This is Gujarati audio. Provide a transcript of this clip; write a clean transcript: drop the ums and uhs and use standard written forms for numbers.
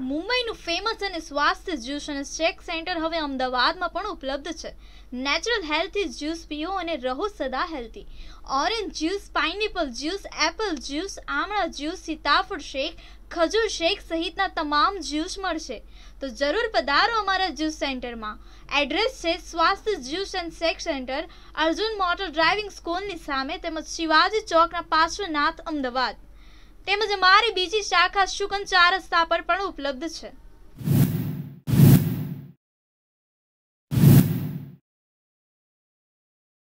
મુંબઈનું ફેમસ અને સ્વાસ્થ્ય જ્યુસ અને શેક સેન્ટર હવે અમદાવાદમાં પણ ઉપલબ્ધ છે. નેચરલ હેલ્થી જ્યુસ પીઓ અને રહો સદા healthy. Orange juice, pineapple juice, apple juice, આમળા જ્યુસ, સીતાફળ શેક, ખજૂર શેક સહિતના તમામ જ્યુસ મળશે. તો જરૂર પધારો અમારા જ્યુસ સેન્ટરમાં. એડ્રેસ છે Swasthya juice and shake center, Arjun motor driving સ્કૂલની સામે તેમજ શિવાજી ચોકના પાર્શ્વનાથ, અમદાવાદ. તેમજ અમારી બીજી શાખા શુકન 4 રસ્તા પર પણ ઉપલબ્ધ છે.